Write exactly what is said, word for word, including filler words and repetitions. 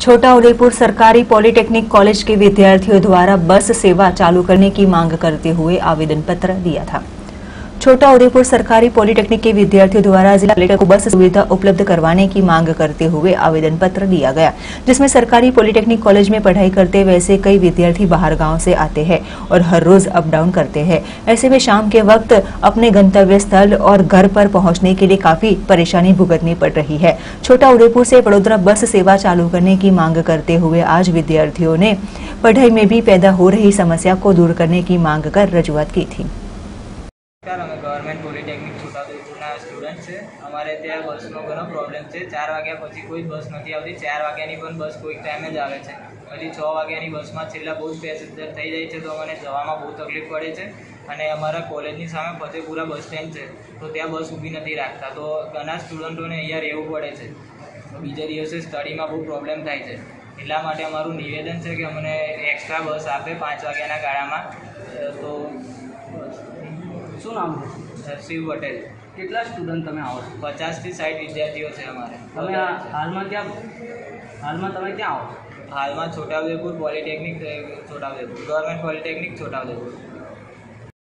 छोटाउदेपुर सरकारी polytechnic college के विद्यार्थियों द्वारा बस सेवा चालू करने की मांग करते हुए आवेदन पत्र दिया था। छोटाउदेपुर सरकारी पॉलिटेक्निक के विद्यार्थियों द्वारा जिला कलेक्टर को बस सुविधा उपलब्ध करवाने की मांग करते हुए आवेदन पत्र दिया गया, जिसमें सरकारी पॉलिटेक्निक कॉलेज में पढ़ाई करते वैसे कई विद्यार्थी बाहर गांव से आते हैं और हर रोज अप डाउन करते हैं। ऐसे में शाम के वक्त अपने गंतव्य स्थल और घर पर पहुंचने के लिए काफी परेशानी भुगतनी पड़ रही है। छोटाउदेपुर से बड़ोदरा बस सेवा चालू करने की मांग करते हुए आज विद्यार्थियों ने पढ़ाई में भी पैदा हो रही समस्या को दूर करने की मांग कर रजूआत की थी। અમે ગવર્મેન્ટ પોલિટેકનિક છોટાઉદેપુરના સ્ટુડન્ટ છે। અમારે ત્યાં બસનો ઘણો પ્રોબ્લેમ છે। ચાર વાગ્યા પછી કોઈ બસ નથી આવતી। ચાર વાગ્યાની પણ બસ કોઈક ટાઈમે જ આવે છે। પછી છ વાગ્યાની બસમાં છેલ્લા બહુ જ પેસેન્જર થઈ જાય છે, તો અમને જવામાં બહુ તકલીફ પડે છે। અને અમારા કોલેજની સામે ફતેપુરા બસ સ્ટેન્ડ છે, તો ત્યાં બસ ઊભી નથી રાખતા, તો ઘણા સ્ટુડન્ટોને અહીંયા રહેવું પડે છે। બીજા દિવસે સ્ટડીમાં બહુ પ્રોબ્લેમ થાય છે। એટલા માટે અમારું નિવેદન છે કે અમને એક્સ્ટ્રા બસ આપે પાંચ વાગ્યાના ગાળામાં। તો શું નામ છે? शिव पटेल। કેટલા સ્ટુડન્ટ તમે આવો છો? पचास થી साठ विद्यार्थीओ છે અમારે। તમે આ હાલમાં ક્યાં હાલમાં તમે ક્યાં આવો છો? हाल में Chhota Udepur polytechnic Chhota Udepur government polytechnic Chhotaudepur.